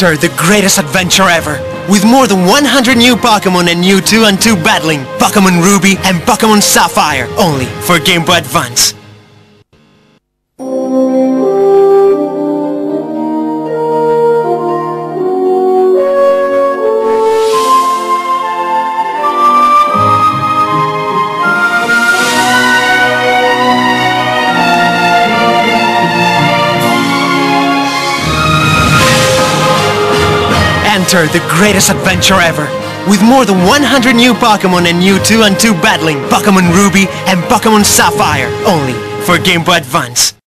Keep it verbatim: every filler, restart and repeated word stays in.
Enter the greatest adventure ever, with more than one hundred new Pokemon and you two on two battling Pokemon Ruby and Pokemon Sapphire, only for Game Boy Advance. Enter the greatest adventure ever, with more than one hundred new Pokemon and you two on two battling Pokemon Ruby and Pokemon Sapphire, only for Game Boy Advance.